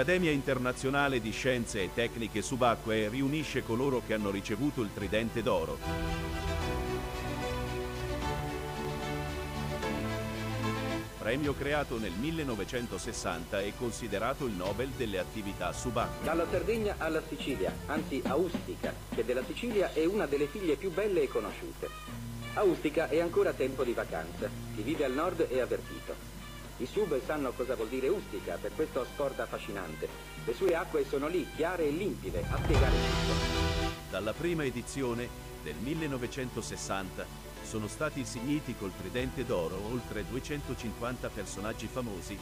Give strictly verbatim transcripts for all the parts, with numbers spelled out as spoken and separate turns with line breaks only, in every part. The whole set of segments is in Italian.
L'Accademia Internazionale di Scienze e Tecniche Subacquee riunisce coloro che hanno ricevuto il Tridente d'Oro. Premio creato nel millenovecentosessanta e considerato il Nobel delle attività subacquee.
Dalla Sardegna alla Sicilia, anzi a Ustica, che della Sicilia è una delle figlie più belle e conosciute. A Ustica è ancora tempo di vacanza. Chi vive al nord è avvertito. I sub sanno cosa vuol dire Ustica per questo sport affascinante. Le sue acque sono lì, chiare e limpide, a spiegare tutto.
Dalla prima edizione del millenovecentosessanta sono stati insigniti col Tridente d'Oro oltre duecentocinquanta personaggi famosi.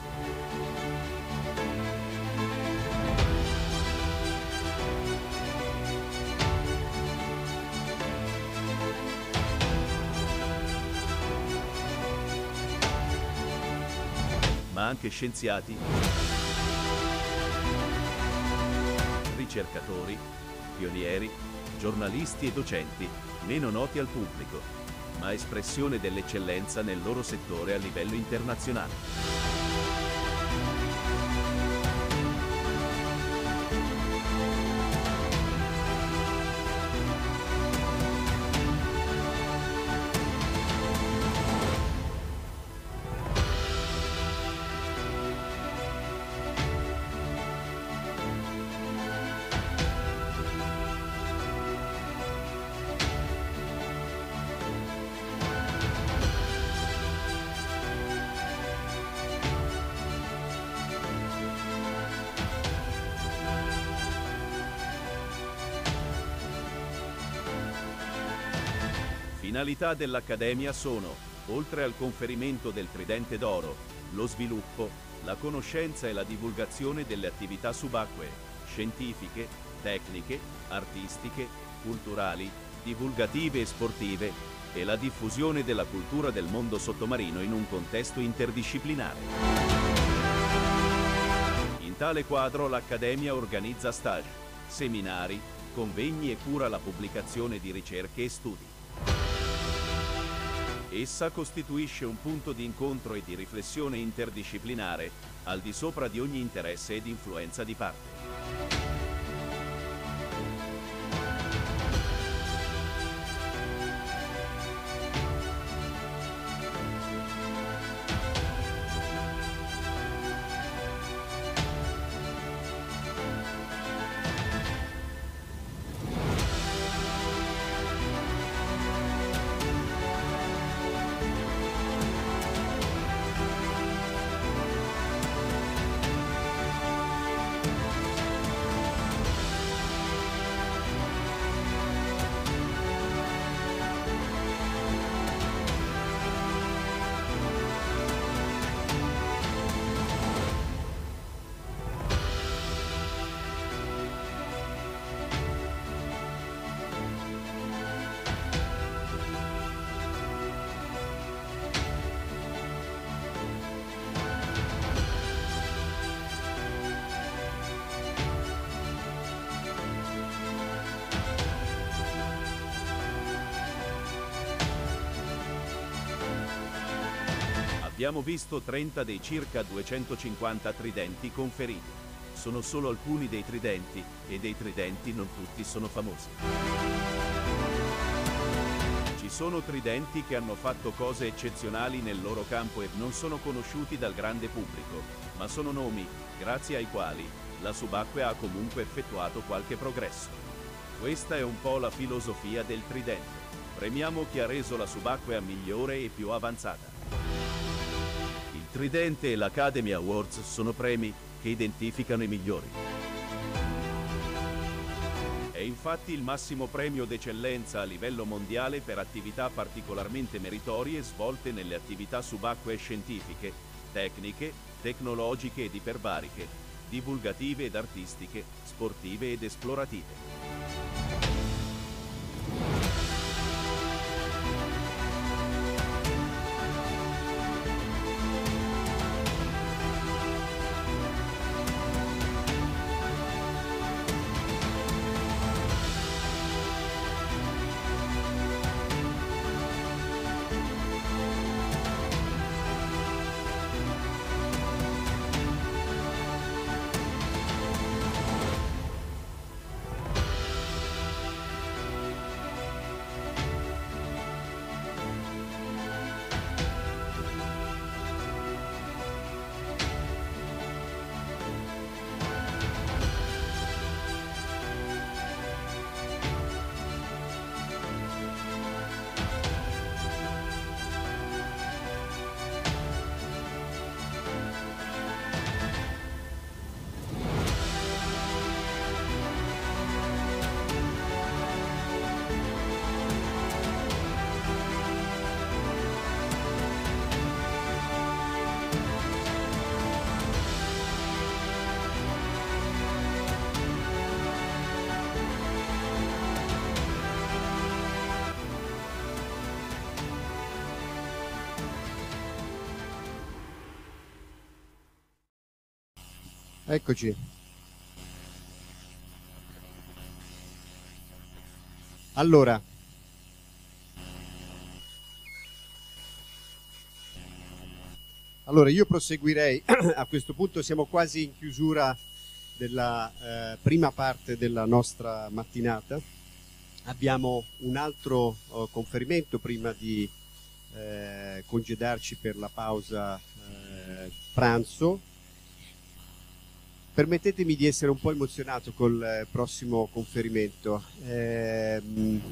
Ma anche scienziati, ricercatori, pionieri, giornalisti e docenti, meno noti al pubblico, ma espressione dell'eccellenza nel loro settore a livello internazionale. Finalità dell'Accademia sono, oltre al conferimento del Tridente d'Oro, lo sviluppo, la conoscenza e la divulgazione delle attività subacquee, scientifiche, tecniche, artistiche, culturali, divulgative e sportive, e la diffusione della cultura del mondo sottomarino in un contesto interdisciplinare. In tale quadro l'Accademia organizza stage, seminari, convegni e cura la pubblicazione di ricerche e studi. Essa costituisce un punto di incontro e di riflessione interdisciplinare, al di sopra di ogni interesse ed influenza di parte. Abbiamo visto trenta dei circa duecentocinquanta tridenti conferiti. Sono solo alcuni dei tridenti, e dei tridenti non tutti sono famosi. Ci sono tridenti che hanno fatto cose eccezionali nel loro campo e non sono conosciuti dal grande pubblico, ma sono nomi, grazie ai quali la subacquea ha comunque effettuato qualche progresso. Questa è un po' la filosofia del tridente. Premiamo chi ha reso la subacquea migliore e più avanzata. Il Tridente e l'Academy Awards sono premi che identificano i migliori. È infatti il massimo premio d'eccellenza a livello mondiale per attività particolarmente meritorie svolte nelle attività subacquee scientifiche, tecniche, tecnologiche ed iperbariche, divulgative ed artistiche, sportive ed esplorative.
Eccoci. Allora, allora io proseguirei, a questo punto siamo quasi in chiusura della eh, prima parte della nostra mattinata. Abbiamo un altro oh, conferimento prima di eh, congedarci per la pausa eh, pranzo. Permettetemi di essere un po' emozionato col eh, prossimo conferimento. Eh,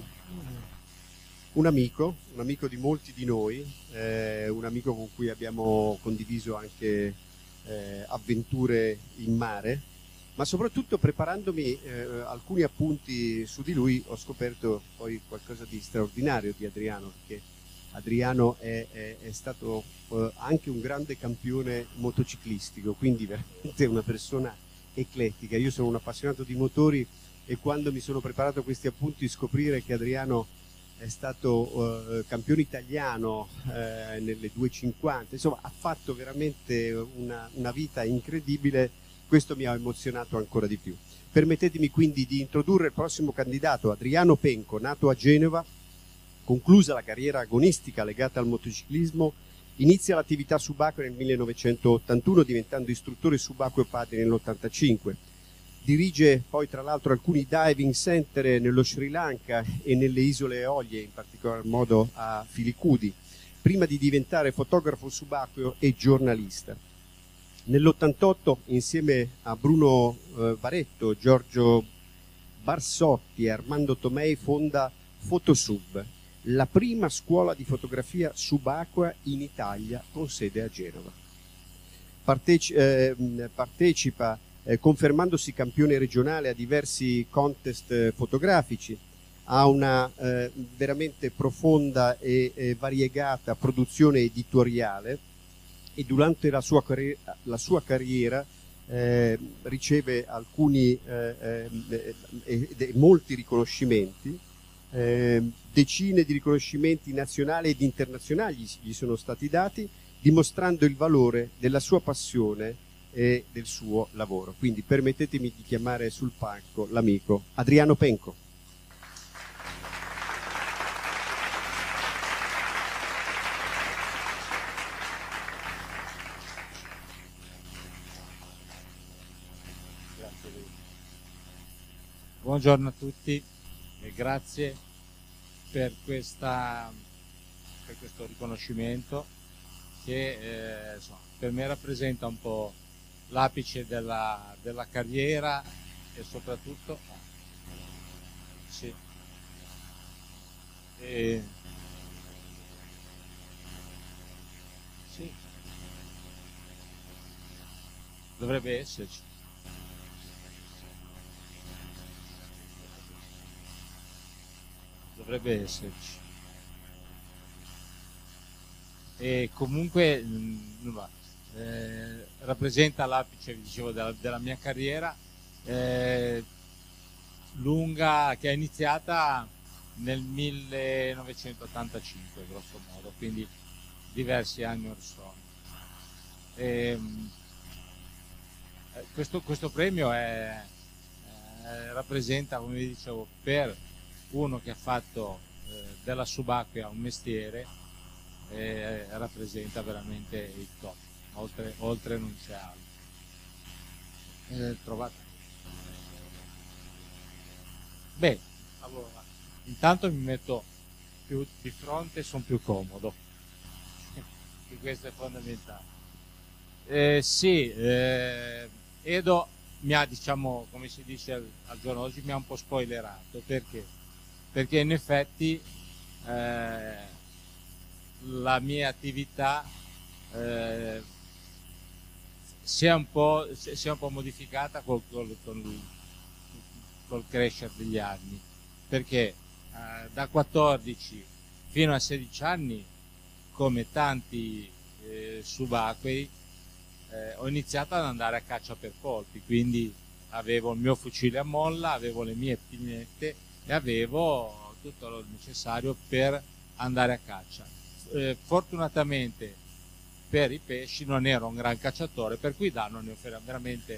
un amico, un amico di molti di noi, eh, un amico con cui abbiamo condiviso anche eh, avventure in mare, ma soprattutto preparandomi eh, alcuni appunti su di lui ho scoperto poi qualcosa di straordinario di Adriano, perché Adriano è, è, è stato eh, anche un grande campione motociclistico, quindi veramente una persona eclettica. Io sono un appassionato di motori e quando mi sono preparato questi appunti scoprire che Adriano è stato eh, campione italiano eh, nelle duecentocinquanta, insomma ha fatto veramente una, una vita incredibile, questo mi ha emozionato ancora di più. Permettetemi quindi di introdurre il prossimo candidato, Adriano Penco, nato a Genova. Conclusa la carriera agonistica legata al motociclismo, inizia l'attività subacquea nel millenovecentottantuno diventando istruttore subacqueo padre nell'ottantacinque. Dirige poi tra l'altro alcuni diving center nello Sri Lanka e nelle isole Eolie, in particolar modo a Filicudi, prima di diventare fotografo subacqueo e giornalista. Nell'ottantotto, insieme a Bruno eh, Baretto, Giorgio Barsotti e Armando Tomei, fonda Fotosub, la prima scuola di fotografia subacquea in Italia con sede a Genova. Parteci- eh, partecipa eh, confermandosi campione regionale a diversi contest eh, fotografici, ha una eh, veramente profonda e eh, variegata produzione editoriale e durante la sua carriera, la sua carriera eh, riceve alcuni eh, eh, eh, eh, molti riconoscimenti. Eh, decine di riconoscimenti nazionali ed internazionali gli sono stati dati, dimostrando il valore della sua passione e del suo lavoro. Quindi permettetemi di chiamare sul palco l'amico Adriano Penco.
Grazie. Buongiorno a tutti e grazie per, questa, per questo riconoscimento che eh, insomma, per me rappresenta un po' l'apice della, della carriera e soprattutto sì, e, sì, dovrebbe esserci. Dovrebbe esserci. E comunque mh, eh, rappresenta l'apice, vi dicevo, della, della mia carriera eh, lunga, che è iniziata nel millenovecentottantacinque grosso modo, quindi diversi anni or sono. E, mh, questo, questo premio è, eh, rappresenta, come vi dicevo, per uno che ha fatto eh, della subacquea un mestiere, eh, rappresenta veramente il top, oltre, oltre non c'è altro. Eh, trovate? Beh, allora, intanto mi metto più di fronte, sono più comodo, e questo è fondamentale. Eh, sì, eh, Edo mi ha, diciamo, come si dice al, al giorno d'oggi, mi ha un po' spoilerato, perché? Perché in effetti eh, la mia attività eh, si, è un po', si è un po' modificata col, col, col, col crescere degli anni, perché eh, da quattordici fino a sedici anni, come tanti eh, subacquei, eh, ho iniziato ad andare a caccia per polpi, quindi avevo il mio fucile a molla, avevo le mie pinette e avevo tutto lo necessario per andare a caccia. Eh, fortunatamente per i pesci non ero un gran cacciatore, per cui da non ne ho veramente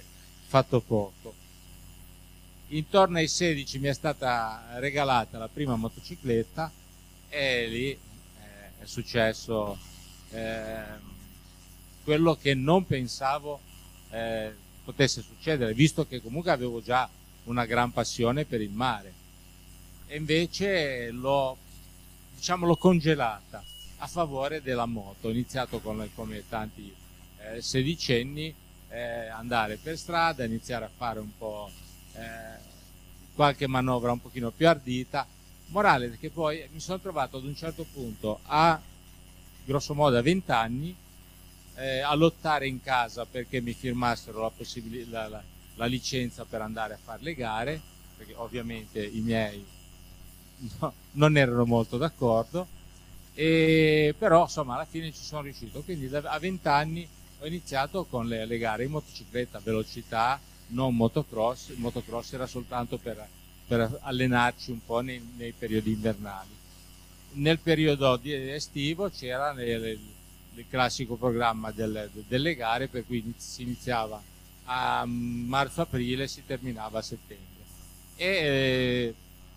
fatto poco. Intorno ai sedici mi è stata regalata la prima motocicletta e lì eh, è successo eh, quello che non pensavo eh, potesse succedere, visto che comunque avevo già una gran passione per il mare, e invece l'ho, diciamo, l'ho congelata a favore della moto. Ho iniziato con, come tanti eh, sedicenni, eh, andare per strada, iniziare a fare un po' eh, qualche manovra un pochino più ardita, morale che poi mi sono trovato ad un certo punto, a grosso modo a venti anni, eh, a lottare in casa perché mi firmassero la, possibil- la, la, la licenza per andare a fare le gare, perché ovviamente i miei no, non erano molto d'accordo, e però insomma alla fine ci sono riuscito. Quindi da, a venti anni ho iniziato con le, le gare in motocicletta a velocità, non motocross. Il motocross era soltanto per, per allenarci un po' nei, nei periodi invernali. Nel periodo di, estivo c'era il, il classico programma del, delle gare, per cui si iniziava a marzo-aprile e si terminava a settembre. E eh,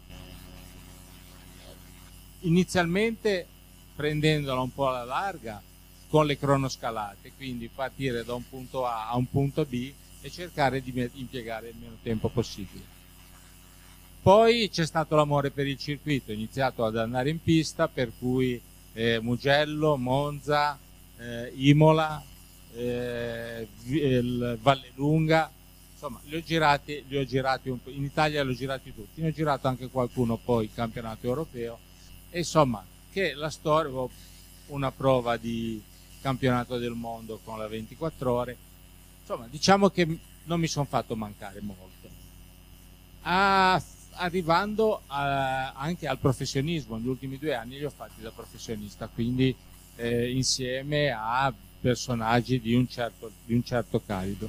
inizialmente prendendola un po' alla larga con le cronoscalate, quindi partire da un punto A a un punto B e cercare di impiegare il meno tempo possibile. Poi c'è stato l'amore per il circuito, ho iniziato ad andare in pista, per cui eh, Mugello, Monza, eh, Imola, eh, il Vallelunga, insomma li ho girati, li ho girati un po'. In Italia li ho girati tutti, ne ho girato anche qualcuno poi il campionato europeo, e insomma che la storia, una prova di campionato del mondo con la ventiquattro ore, insomma diciamo che non mi sono fatto mancare molto. A, arrivando a, anche al professionismo, negli ultimi due anni li ho fatti da professionista, quindi eh, insieme a personaggi di un certo, di un certo calibro.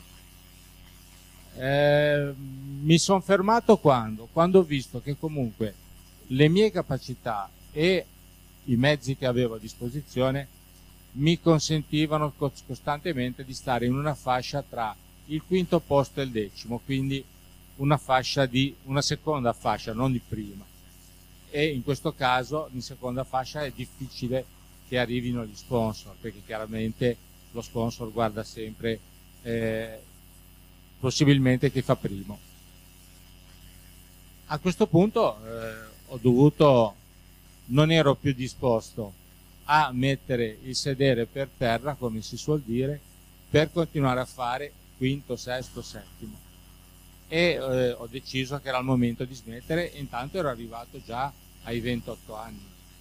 Eh, mi sono fermato quando? Quando ho visto che comunque le mie capacità e i mezzi che avevo a disposizione mi consentivano costantemente di stare in una fascia tra il quinto posto e il decimo, quindi una fascia di una seconda fascia, non di prima. E in questo caso in seconda fascia è difficile che arrivino gli sponsor, perché chiaramente lo sponsor guarda sempre eh, possibilmente chi fa primo. A questo punto eh, ho dovuto non ero più disposto a mettere il sedere per terra, come si suol dire, per continuare a fare quinto, sesto, settimo. E eh, ho deciso che era il momento di smettere, e intanto ero arrivato già ai ventotto anni.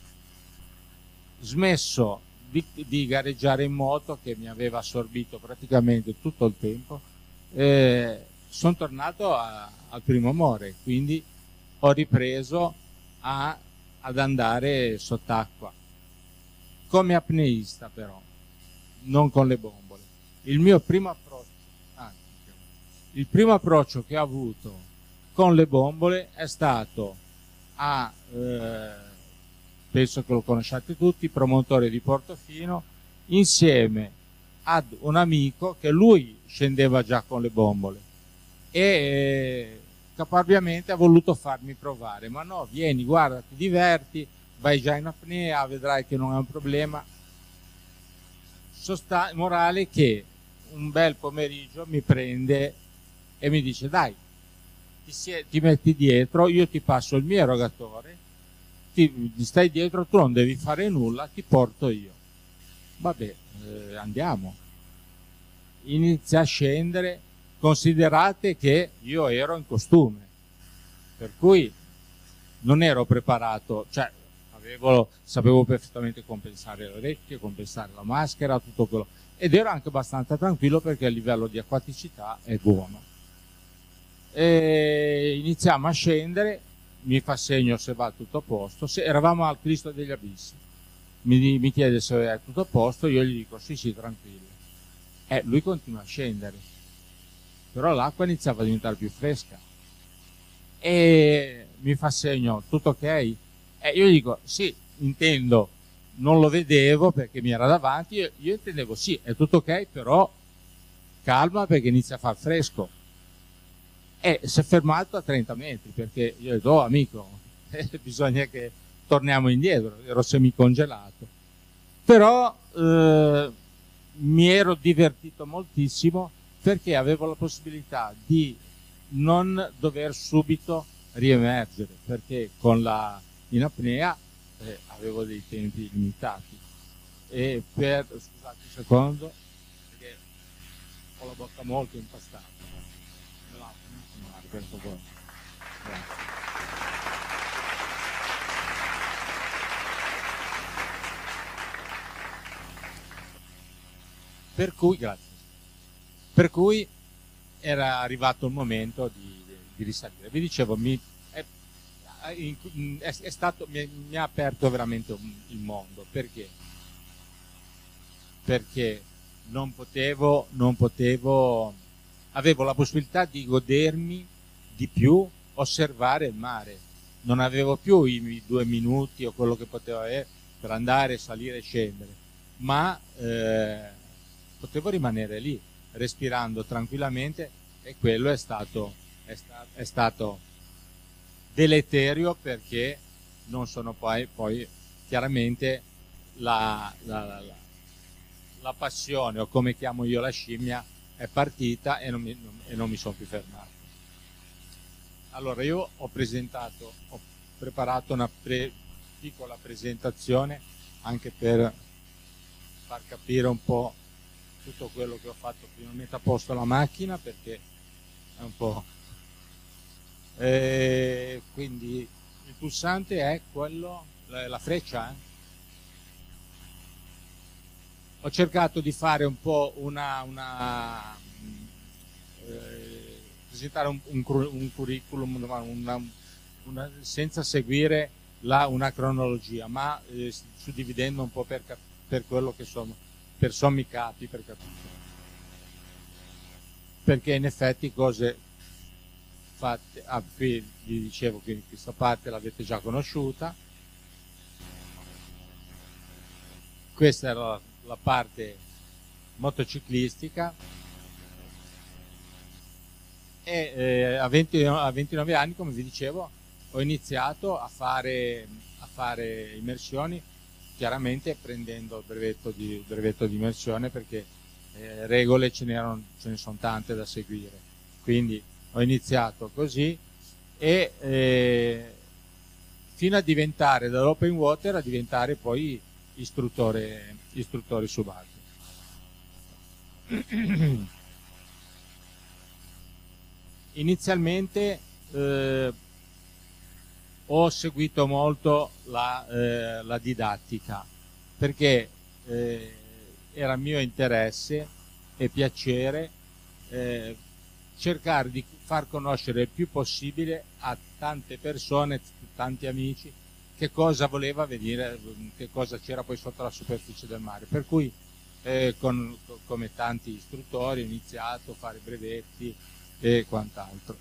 Smesso di, di gareggiare in moto, che mi aveva assorbito praticamente tutto il tempo, eh, sono tornato a, al primo amore, quindi ho ripreso a ad andare sott'acqua come apneista, però non con le bombole. Il mio primo approccio ah, il primo approccio che ho avuto con le bombole è stato a eh, penso che lo conosciate tutti, promotore di Portofino, insieme ad un amico che lui scendeva già con le bombole e eh, caparbiamente ha voluto farmi provare. Ma no, vieni, guarda, ti diverti, vai già in apnea, vedrai che non è un problema. Sosta- morale che un bel pomeriggio mi prende e mi dice: dai, ti, sie- ti metti dietro, io ti passo il mio erogatore, ti, ti stai dietro, tu non devi fare nulla, ti porto io. Vabbè, eh, andiamo. Inizia a scendere. Considerate che io ero in costume, per cui non ero preparato, cioè avevo, sapevo perfettamente compensare le orecchie, compensare la maschera, tutto quello, ed ero anche abbastanza tranquillo perché il livello di acquaticità è buono. E iniziamo a scendere, mi fa segno se va tutto a posto, se, eravamo al Cristo degli Abissi, mi, mi chiede se è tutto a posto, io gli dico sì sì tranquillo, e lui continua a scendere. Però l'acqua iniziava a diventare più fresca e mi fa segno tutto ok? E io gli dico sì, intendo, non lo vedevo perché mi era davanti, io, io intendevo sì, è tutto ok, però calma perché inizia a far fresco. e si è fermato a trenta metri, perché io ho detto, oh amico, eh, bisogna che torniamo indietro, ero semicongelato. Però eh, mi ero divertito moltissimo, perché avevo la possibilità di non dover subito riemergere, perché con la in apnea eh, avevo dei tempi limitati. E per, scusate un secondo, perché ho la bocca molto impastata. No, per favore. Grazie. Per cui, grazie. Per cui era arrivato il momento di, di risalire. Vi dicevo, mi, è, è, è stato, mi, mi ha aperto veramente il mondo. Perché? Perché non potevo, non potevo, avevo la possibilità di godermi di più, osservare il mare. Non avevo più i due minuti o quello che potevo avere per andare, salire e scendere, ma eh, potevo rimanere lì, respirando tranquillamente, e quello è stato, è stato, è stato deleterio, perché non sono poi, poi chiaramente la, la, la, la passione, o come chiamo io la scimmia, è partita e non mi, non, e non mi sono più fermato. Allora io ho presentato, ho preparato una pre, piccola presentazione anche per far capire un po' tutto quello che ho fatto. Prima metto a posto la macchina, perché è un po'... E quindi il pulsante è quello, la, la freccia. Eh? Ho cercato di fare un po' una... una eh, presentare un, un, un curriculum una, una, senza seguire la, una cronologia, ma eh, suddividendo un po' per, per quello che sono, per sommi capi, per capire. Perché in effetti cose fatte, ah, qui vi dicevo che questa parte l'avete già conosciuta, questa era la, la parte motociclistica, e eh, a, venti, a ventinove anni, come vi dicevo, ho iniziato a fare, a fare immersioni, chiaramente prendendo il brevetto di, brevetto di immersione, perché eh, regole ce, ce ne sono tante da seguire. Quindi ho iniziato così, e eh, fino a diventare, dall'open water a diventare poi istruttore, istruttore subacqueo. Inizialmente eh, ho seguito molto la, eh, la didattica, perché eh, era mio interesse e piacere eh, cercare di far conoscere il più possibile a tante persone, tanti amici, che cosa voleva venire, che cosa c'era poi sotto la superficie del mare. Per cui eh, con, come tanti istruttori ho iniziato a fare brevetti e quant'altro.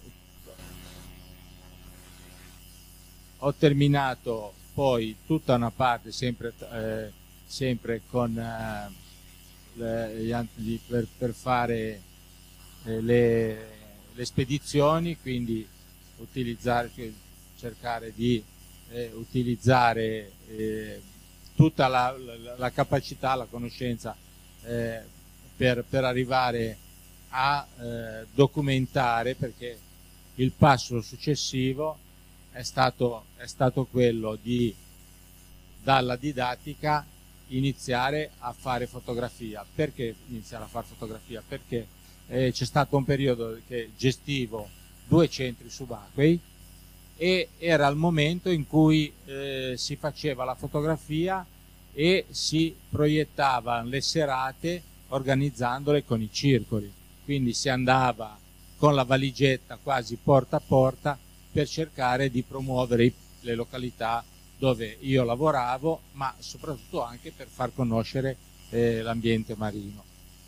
Ho terminato poi tutta una parte sempre, eh, sempre con eh, le, gli, per, per fare eh, le, le spedizioni, quindi utilizzare, cercare di eh, utilizzare eh, tutta la, la, la capacità, la conoscenza eh, per, per arrivare a eh, documentare, perché il passo successivo è stato, è stato quello di, dalla didattica, iniziare a fare fotografia. Perché iniziare a fare fotografia? Perché eh, c'è stato un periodo che gestivo due centri subacquei, e era il momento in cui eh, si faceva la fotografia e si proiettavano le serate organizzandole con i circoli. Quindi si andava con la valigetta quasi porta a porta per cercare di promuovere i, le località dove io lavoravo, ma soprattutto anche per far conoscere eh, l'ambiente marino.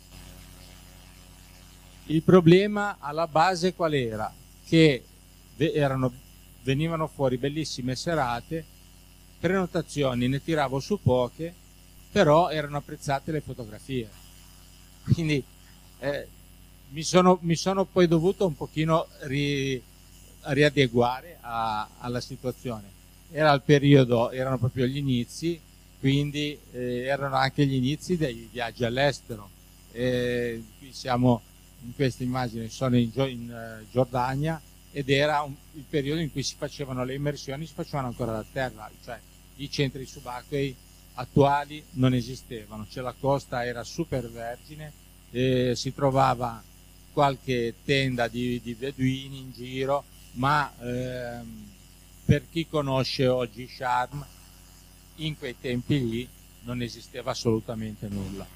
Il problema alla base qual era? Che erano, venivano fuori bellissime serate, prenotazioni ne tiravo su poche, però erano apprezzate le fotografie. Quindi eh, mi, sono, mi sono poi dovuto un pochino ri, riadeguare a, alla situazione. Era il periodo, erano proprio gli inizi, quindi eh, erano anche gli inizi dei viaggi all'estero. Eh, qui siamo in questa immagine, sono in, in uh, Giordania, ed era un, il periodo in cui si facevano le immersioni, si facevano ancora da terra, cioè i centri subacquei attuali non esistevano, cioè la costa era super vergine, eh, si trovava qualche tenda di, di beduini in giro, ma ehm, per chi conosce oggi Sharm, in quei tempi lì non esisteva assolutamente nulla.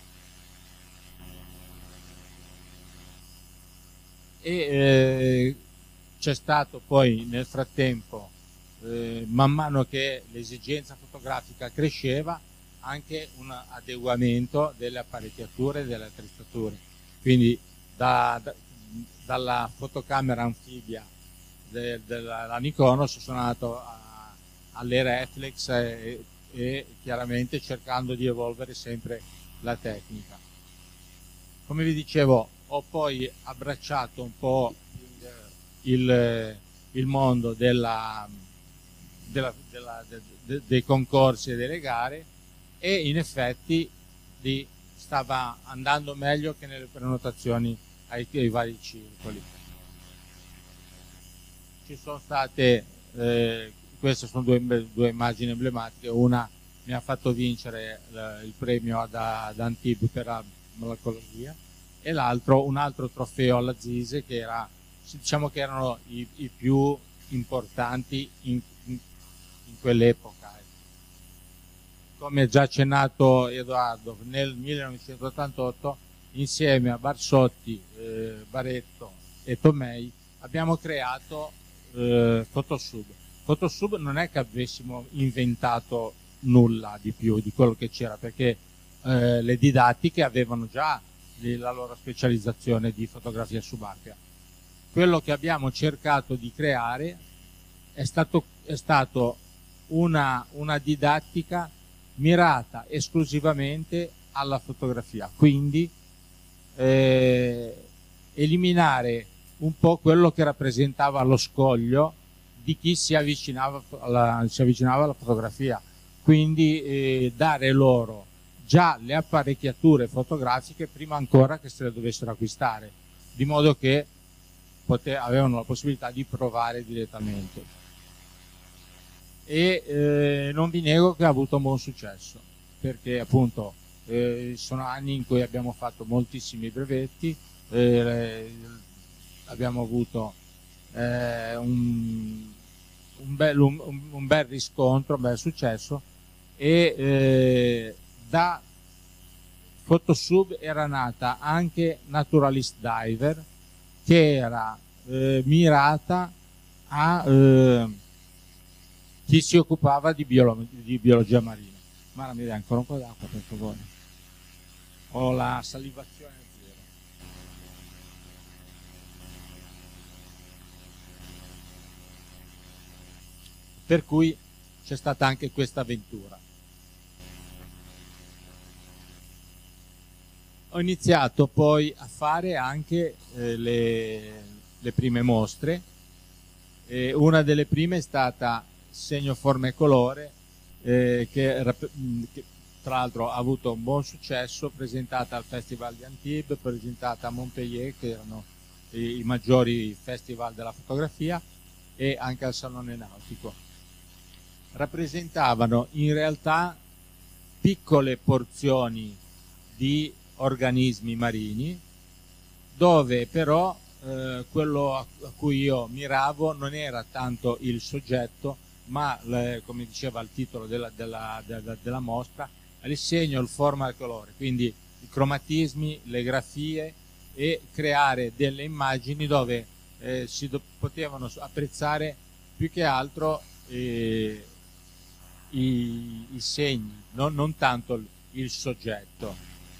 E eh, c'è stato poi nel frattempo, eh, man mano che l'esigenza fotografica cresceva, anche un adeguamento delle apparecchiature e delle attrezzature. Quindi da, da, dalla fotocamera anfibia de, della Nikonos sono andato a, alle reflex e, e chiaramente cercando di evolvere sempre la tecnica. Come vi dicevo, ho poi abbracciato un po' il, il mondo della, della, della, de, de, dei concorsi e delle gare, e in effetti di, stava andando meglio che nelle prenotazioni ai, ai vari circoli. Ci sono state, eh, queste sono due, due immagini emblematiche, una mi ha fatto vincere eh, il premio ad, ad Antibes per la malacologia, e l'altro un altro trofeo alla Zise, che era, diciamo che erano i, i più importanti in, in, in quell'epoca. Come già accennato Edoardo, nel millenovecentottantotto insieme a Barsotti, eh, Baretto e Tomei abbiamo creato eh, Photosub. Photosub non è che avessimo inventato nulla di più di quello che c'era, perché eh, le didattiche avevano già la loro specializzazione di fotografia subacquea. Quello che abbiamo cercato di creare è stato, è stato una, una didattica mirata esclusivamente alla fotografia, quindi eh, eliminare un po' quello che rappresentava lo scoglio di chi si avvicinava alla, si avvicinava alla fotografia, quindi eh, dare loro già le apparecchiature fotografiche prima ancora che se le dovessero acquistare, di modo che pote- avevano la possibilità di provare direttamente. E eh, non vi nego che ha avuto un buon successo, perché appunto eh, sono anni in cui abbiamo fatto moltissimi brevetti, eh, abbiamo avuto eh, un, un, bel, un, un bel riscontro, un bel successo, e eh, da Photosub era nata anche Naturalist Diver, che era eh, mirata a eh, chi si occupava di, biolo di biologia marina. Mara, mi dai ancora un po' d'acqua per favore? Ho la salivazione zero. Per cui c'è stata anche questa avventura. Ho iniziato poi a fare anche eh, le, le prime mostre. E una delle prime è stata Segno, forma e colore, eh, che, che tra l'altro ha avuto un buon successo, presentata al Festival di Antibes, presentata a Montpellier, che erano i, i maggiori festival della fotografia, e anche al Salone Nautico. Rappresentavano in realtà piccole porzioni di organismi marini, dove però eh, quello a, a cui io miravo non era tanto il soggetto, ma le, come diceva il titolo della, della, della, della mostra, il segno, il forma e il colore, quindi i cromatismi, le grafie, e creare delle immagini dove eh, si potevano apprezzare più che altro eh, i, i segni, no? Non tanto il, il soggetto.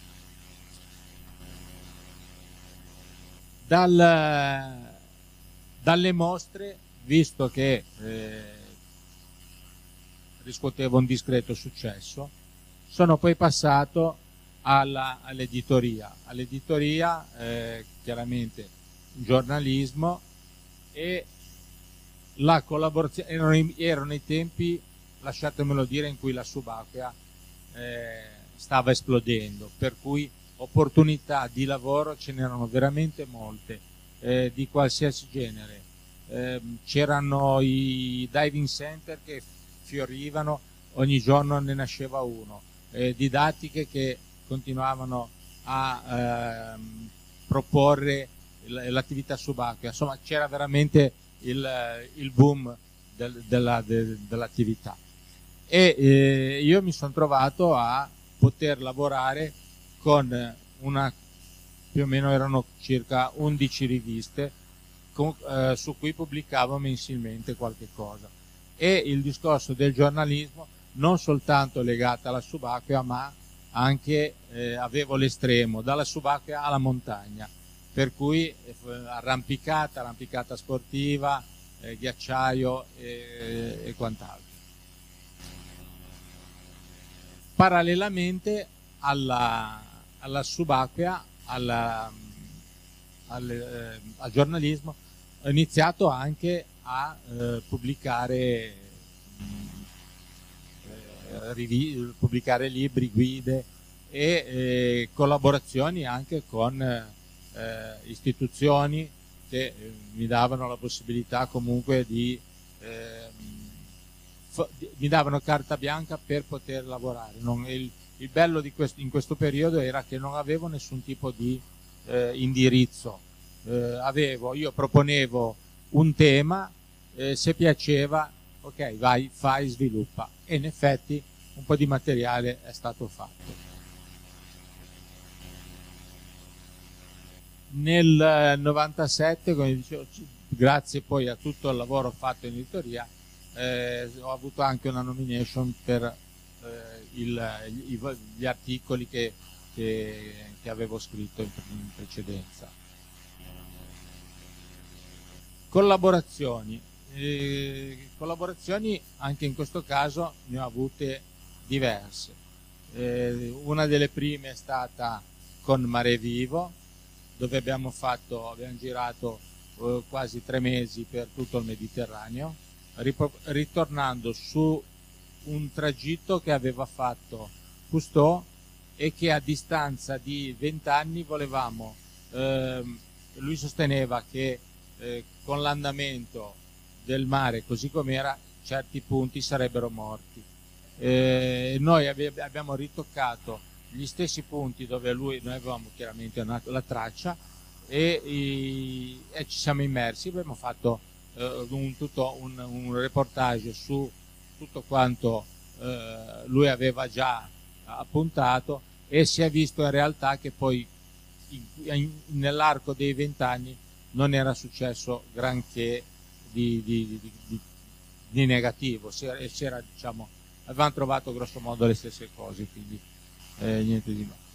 Dal, dalle mostre, visto che eh, riscuotevo un discreto successo, sono poi passato all'editoria, all'editoria eh, chiaramente giornalismo e la collaborazione. Erano, erano i tempi, lasciatemelo dire, in cui la subacquea eh, stava esplodendo, per cui opportunità di lavoro ce n'erano veramente molte, eh, di qualsiasi genere. Eh, c'erano i diving center che fiorivano, ogni giorno ne nasceva uno, eh, didattiche che continuavano a ehm, proporre l'attività subacquea. Insomma, c'era veramente il, il boom del, della, de, dell'attività, e eh, io mi sono trovato a poter lavorare con una, più o meno erano circa undici riviste con, eh, su cui pubblicavo mensilmente qualche cosa, e il discorso del giornalismo non soltanto legato alla subacquea, ma anche eh, avevo l'estremo dalla subacquea alla montagna, per cui eh, arrampicata, arrampicata sportiva, eh, ghiacciaio e, e quant'altro. Parallelamente alla, alla subacquea, alla, al, eh, al giornalismo, ho iniziato anche a eh, pubblicare eh, pubblicare libri, guide e eh, collaborazioni anche con eh, istituzioni che eh, mi davano la possibilità comunque di eh, mi davano carta bianca per poter lavorare. Non, il, il bello di questo, in questo periodo era che non avevo nessun tipo di eh, indirizzo. Eh, avevo, io proponevo un tema, eh, se piaceva, ok, vai, fai, sviluppa, e in effetti un po' di materiale è stato fatto. Nel novantasette, come dicevo, grazie poi a tutto il lavoro fatto in editoria, eh, ho avuto anche una nomination per eh, il, gli, gli articoli che, che, che avevo scritto in, in precedenza. Collaborazioni. Eh, collaborazioni anche in questo caso ne ho avute diverse. Eh, una delle prime è stata con Mare Vivo, dove abbiamo fatto, abbiamo girato eh, quasi tre mesi per tutto il Mediterraneo, ritornando su un tragitto che aveva fatto Cousteau e che a distanza di vent'anni volevamo, ehm, lui sosteneva che eh, con l'andamento del mare così com'era certi punti sarebbero morti. Eh, noi abbiamo ritoccato gli stessi punti dove lui, noi avevamo chiaramente una, la traccia e, e, e ci siamo immersi, abbiamo fatto eh, un, tutto un, un reportage su tutto quanto eh, lui aveva già appuntato, e si è visto in realtà che poi nell'arco dei vent'anni non era successo granché di, di, di, di, di negativo, c'era, c'era, diciamo, avevamo trovato grosso modo le stesse cose, quindi eh, niente di nuovo.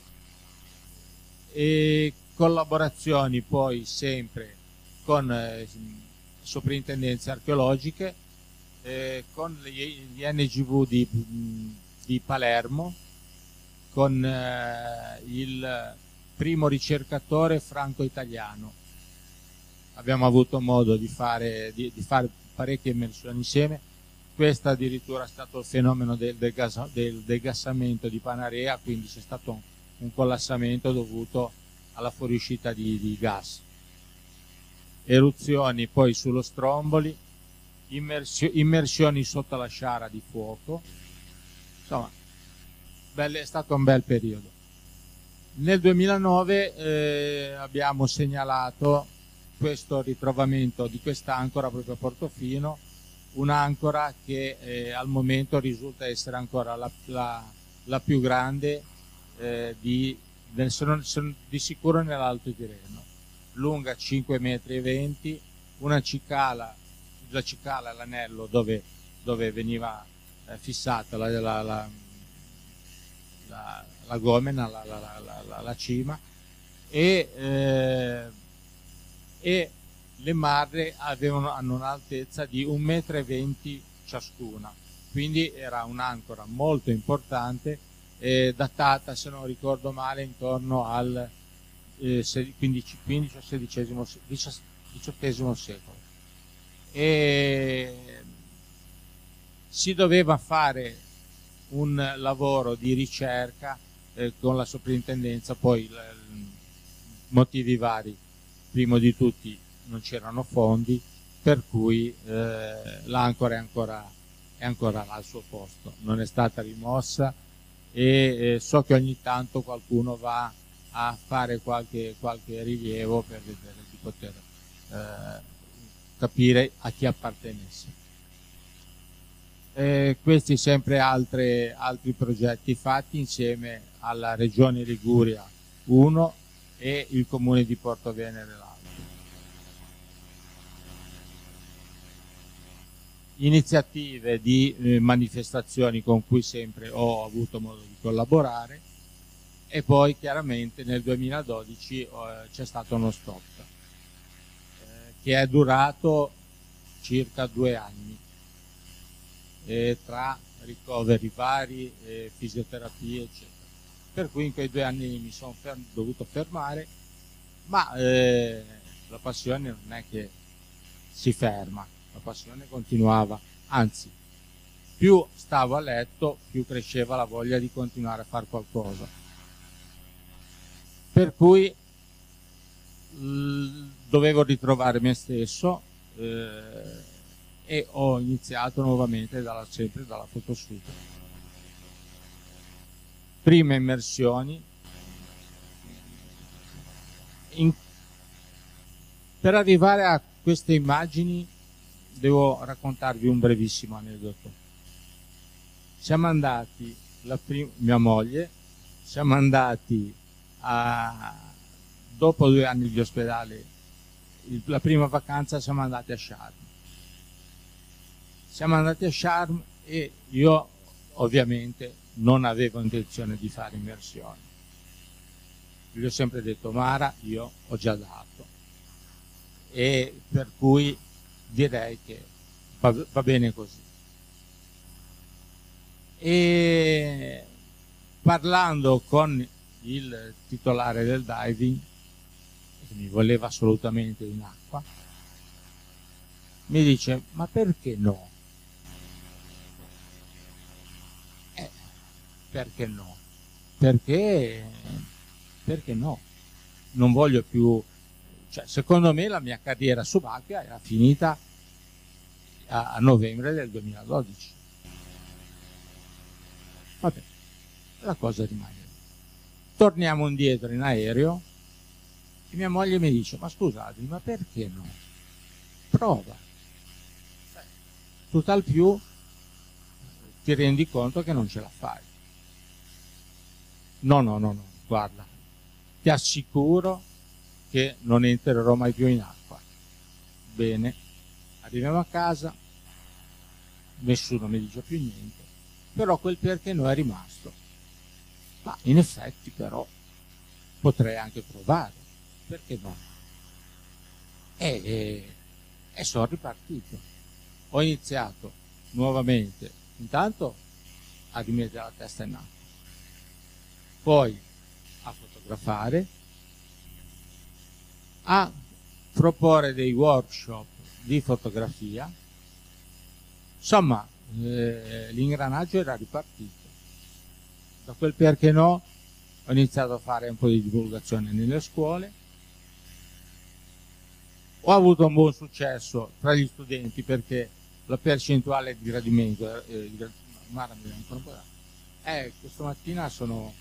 E collaborazioni poi sempre con eh, soprintendenze archeologiche, eh, con gli, gli N G V di, di Palermo, con eh, il primo ricercatore franco-italiano. Abbiamo avuto modo di fare, di, di fare parecchie immersioni insieme. Questo addirittura è stato il fenomeno del, degas, del degassamento di Panarea, quindi c'è stato un, un collassamento dovuto alla fuoriuscita di, di gas. Eruzioni poi sullo Stromboli, immersio, immersioni sotto la sciara di fuoco. Insomma, belle, è stato un bel periodo. Nel duemilanove eh, abbiamo segnalato questo ritrovamento di quest'ancora proprio a Portofino, un'ancora che eh, al momento risulta essere ancora la, la, la più grande eh, di, del, di sicuro nell'Alto Tirreno, lunga cinque metri e venti, una cicala, la cicala è l'anello dove, dove veniva eh, fissata la, la, la, la, la gomena, la, la, la, la, la cima, e, eh, e le marre avevano, hanno un'altezza di un metro e venti ciascuna, quindi era un'ancora molto importante eh, datata, se non ricordo male, intorno al eh, quindici o sedicesimo, diciottesimo secolo. E si doveva fare un lavoro di ricerca eh, con la soprintendenza, poi l, motivi vari, primo di tutti non c'erano fondi, per cui eh, l'ancora è ancora, è ancora là al suo posto, non è stata rimossa, e eh, so che ogni tanto qualcuno va a fare qualche, qualche rilievo per vedere di poter eh, capire a chi appartenesse. Eh, questi sempre altre, altri progetti fatti insieme alla Regione Liguria uno e il Comune di Portovenere l'altro. Iniziative di eh, manifestazioni con cui sempre ho avuto modo di collaborare, e poi chiaramente nel duemiladodici eh, c'è stato uno stop eh, che è durato circa due anni eh, tra ricoveri vari, eh, fisioterapie eccetera, per cui in quei due anni mi sono ferm- dovuto fermare, ma eh, la passione non è che si ferma, la passione continuava, anzi più stavo a letto più cresceva la voglia di continuare a fare qualcosa, per cui l- dovevo ritrovare me stesso eh, e ho iniziato nuovamente dalla, sempre dalla fotostudio. Prime immersioni in, per arrivare a queste immagini devo raccontarvi un brevissimo aneddoto. Siamo andati, la prim- mia moglie, siamo andati a, dopo due anni di ospedale, il, la prima vacanza siamo andati a Sharm. Siamo andati a Sharm e io ovviamente non avevo intenzione di fare immersioni. Gli ho sempre detto: Mara, io ho già dato, e per cui direi che va, va bene così. E parlando con il titolare del diving, che mi voleva assolutamente in acqua, mi dice: ma perché no? Eh, perché no? Perché, perché no? Non voglio più, cioè, secondo me la mia carriera subacquea era finita a, a novembre del duemiladodici. Vabbè, la cosa rimane. Torniamo indietro in aereo e mia moglie mi dice: ma scusate, ma perché no? Prova. Tutt'al più ti rendi conto che non ce la fai. No, no, no, no, guarda, ti assicuro che non entrerò mai più in acqua. Bene, arriviamo a casa, nessuno mi dice più niente, però quel perché no è rimasto. Ma in effetti però potrei anche provare, perché no? E, e, e sono ripartito. Ho iniziato nuovamente, intanto a rimettere la testa in acqua, poi a fotografare, a proporre dei workshop di fotografia. Insomma, eh, l'ingranaggio era ripartito. Da quel perché no ho iniziato a fare un po' di divulgazione nelle scuole, ho avuto un buon successo tra gli studenti perché la percentuale di gradimento eh, di, Mara, mi ancora un po' da, eh, questa mattina sono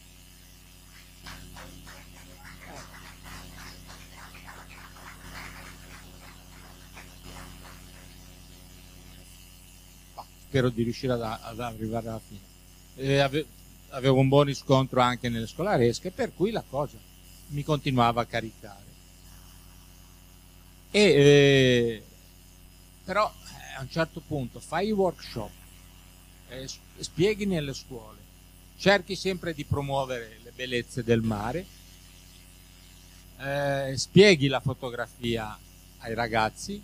eh, spero di riuscire ad, ad arrivare alla fine. Eh, ave, avevo un buon riscontro anche nelle scolaresche, per cui la cosa mi continuava a caricare. E, eh, però eh, a un certo punto fai i workshop, eh, spieghi nelle scuole, cerchi sempre di promuovere le bellezze del mare, eh, spieghi la fotografia ai ragazzi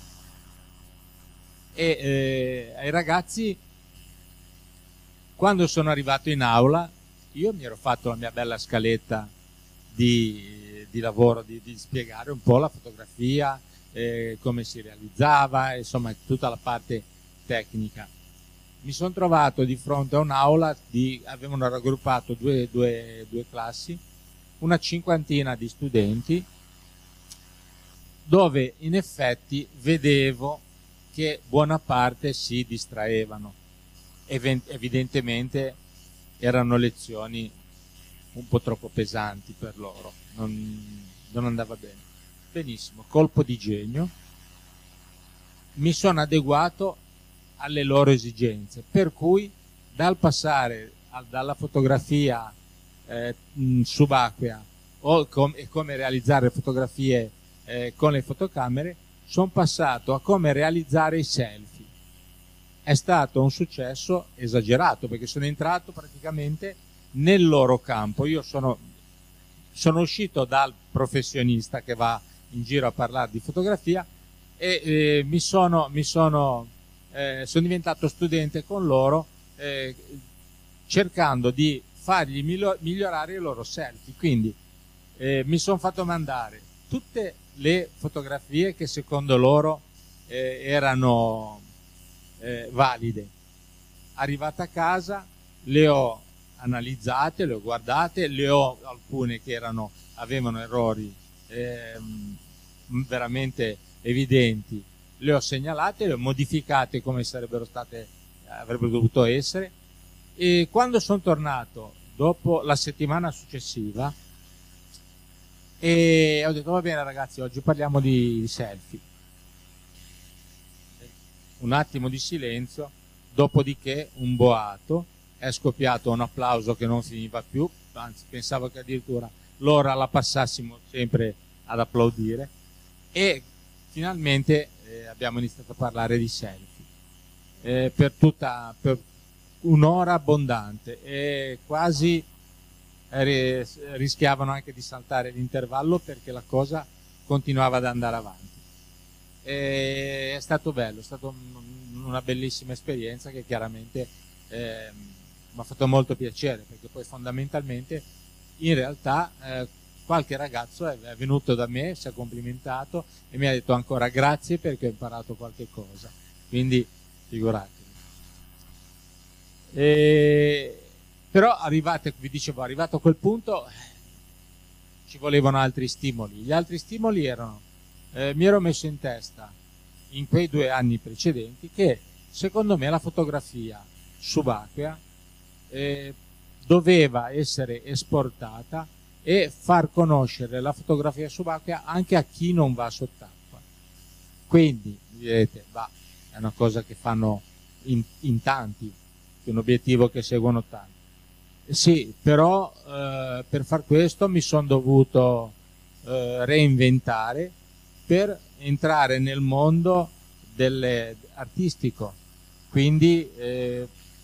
e eh, ai ragazzi, quando sono arrivato in aula, io mi ero fatto la mia bella scaletta di, di lavoro, di, di spiegare un po' la fotografia, eh, come si realizzava, insomma tutta la parte tecnica. Mi sono trovato di fronte a un'aula, di, avevano raggruppato due, due, due classi, una cinquantina di studenti, dove in effetti vedevo che buona parte si distraevano. Evidentemente erano lezioni un po' troppo pesanti per loro, non, non andava bene. Benissimo, colpo di genio, mi sono adeguato alle loro esigenze, per cui dal passare a, dalla fotografia eh, subacquea o com, e come realizzare fotografie eh, con le fotocamere, sono passato a come realizzare i selfie. È stato un successo esagerato, perché sono entrato praticamente nel loro campo. Io sono, sono uscito dal professionista che va in giro a parlare di fotografia e eh, mi sono, mi sono, eh, sono diventato studente con loro, eh, cercando di fargli migliorare i loro selfie. Quindi eh, mi sono fatto mandare tutte le fotografie che secondo loro eh, erano eh, valide. Arrivata a casa le ho analizzate, le ho guardate, le ho alcune che erano, avevano errori eh, veramente evidenti, le ho segnalate, le ho modificate come sarebbero state, avrebbero dovuto essere, e quando sono tornato dopo la settimana successiva e ho detto va bene ragazzi, oggi parliamo di selfie. Un attimo di silenzio, dopodiché un boato, è scoppiato un applauso che non finiva più, anzi pensavo che addirittura l'ora la passassimo sempre ad applaudire, e finalmente eh, abbiamo iniziato a parlare di selfie eh, per tutta per un'ora abbondante, e quasi eh, rischiavano anche di saltare l'intervallo perché la cosa continuava ad andare avanti. E è stato bello, è stata un, una bellissima esperienza che chiaramente eh, mi ha fatto molto piacere, perché poi fondamentalmente in realtà eh, qualche ragazzo è, è venuto da me, si è complimentato e mi ha detto ancora grazie perché ho imparato qualche cosa, quindi figuratevi. E, però arrivate, vi dicevo, arrivato a quel punto ci volevano altri stimoli. Gli altri stimoli erano, eh, mi ero messo in testa in quei due anni precedenti che secondo me la fotografia subacquea eh, doveva essere esportata e far conoscere la fotografia subacquea anche a chi non va sott'acqua. Quindi direte, bah, è una cosa che fanno in, in tanti, è un obiettivo che seguono tanti. Sì, però eh, per far questo mi sono dovuto eh, reinventare per entrare nel mondo delle, artistico, quindi eh,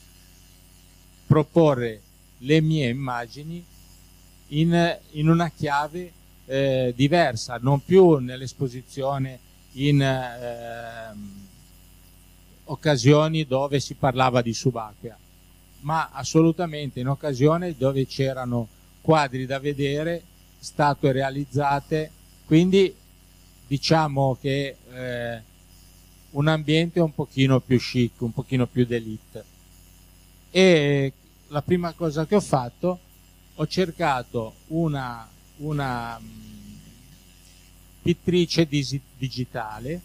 proporre le mie immagini in, in una chiave eh, diversa, non più nell'esposizione in eh, occasioni dove si parlava di subacquea, ma assolutamente in occasioni dove c'erano quadri da vedere, statue realizzate, quindi diciamo che eh, un ambiente un pochino più chic, un pochino più d'élite. E la prima cosa che ho fatto, ho cercato una, una mh, pittrice digitale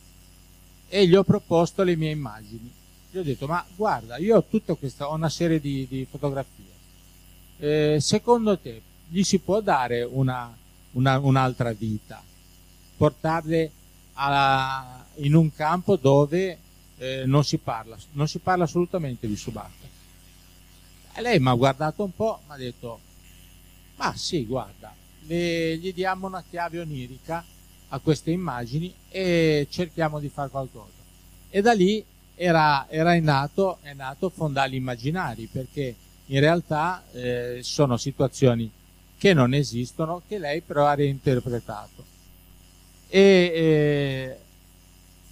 e gli ho proposto le mie immagini. Gli ho detto, ma guarda, io ho tutta questa, ho una serie di, di fotografie, eh, secondo te gli si può dare una, una, un'altra vita, portarle a, in un campo dove eh, non si parla, non si parla assolutamente di subacquea? E lei mi ha guardato un po', mi ha detto, ma sì, guarda, le, gli diamo una chiave onirica a queste immagini e cerchiamo di fare qualcosa. E da lì era, era nato, è nato Fondali Immaginari, perché in realtà eh, sono situazioni che non esistono, che lei però ha reinterpretato. E, e,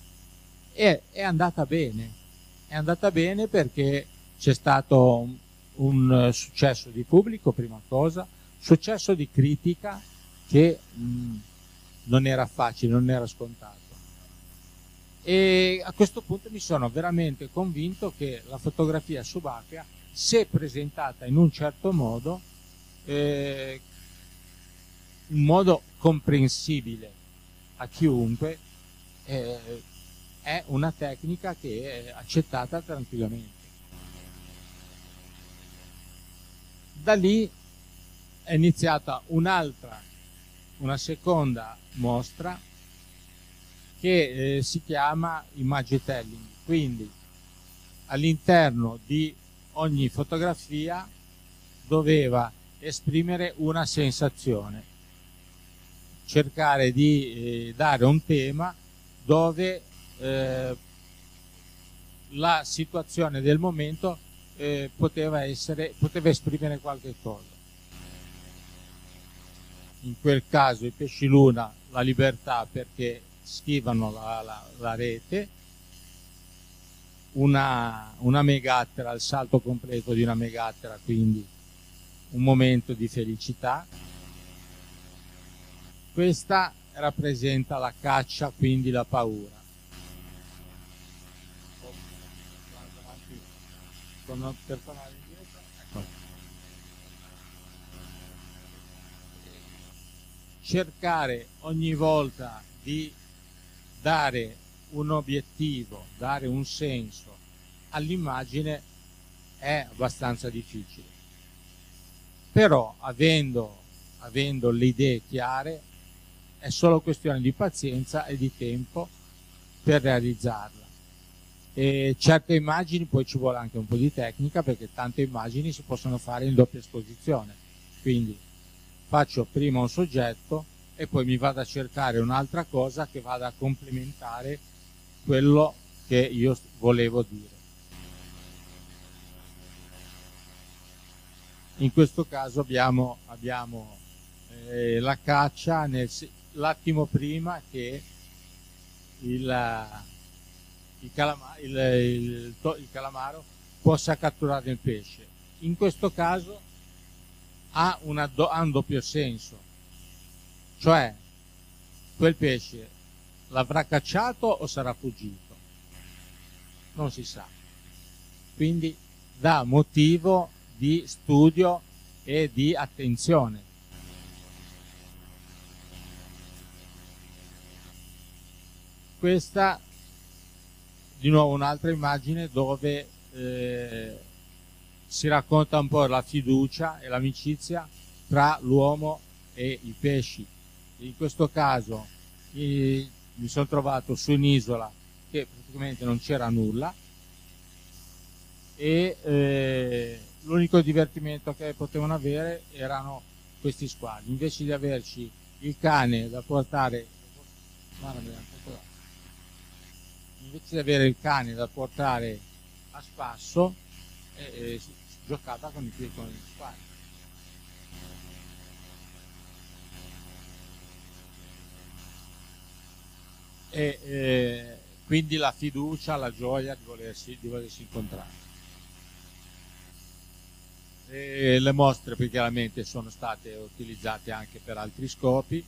e è andata bene, è andata bene perché c'è stato un, un uh, successo di pubblico, prima cosa, successo di critica che mh, non era facile, non era scontato. E a questo punto mi sono veramente convinto che la fotografia subacquea, se presentata in un certo modo, eh, in modo comprensibile a chiunque, eh, è una tecnica che è accettata tranquillamente. Da lì è iniziata un'altra, una seconda mostra che eh, si chiama imagetelling, quindi all'interno di ogni fotografia doveva esprimere una sensazione, cercare di eh, dare un tema dove eh, la situazione del momento eh, poteva essere, poteva esprimere qualche cosa. In quel caso i pesci luna la libertà, perché schivano la, la, la rete, una, una megattera, il salto completo di una megattera, quindi un momento di felicità. Questa rappresenta la caccia, quindi la paura. Per tornare indietro, ecco. Cercare ogni volta di dare un obiettivo, dare un senso all'immagine è abbastanza difficile. Però avendo, avendo le idee chiare, è solo questione di pazienza e di tempo per realizzarla. E certe immagini poi ci vuole anche un po' di tecnica, perché tante immagini si possono fare in doppia esposizione. Quindi faccio prima un soggetto e poi mi vado a cercare un'altra cosa che vada a complementare quello che io volevo dire. In questo caso abbiamo, abbiamo eh, la caccia l'attimo prima che il, il, calama, il, il, il calamaro possa catturare il pesce. In questo caso ha, una, ha un doppio senso, cioè quel pesce l'avrà cacciato o sarà fuggito? Non si sa. Quindi dà motivo di studio e di attenzione. Questa di nuovo un'altra immagine dove eh, si racconta un po' la fiducia e l'amicizia tra l'uomo e i pesci. In questo caso eh, mi sono trovato su un'isola che praticamente non c'era nulla e eh, l'unico divertimento che potevano avere erano questi squali. Invece di averci il cane da portare, invece di avere il cane da portare a spasso, eh, eh, si giocava con i, con gli squali. E eh, quindi la fiducia, la gioia di volersi, di volersi incontrare. E le mostre poi chiaramente sono state utilizzate anche per altri scopi.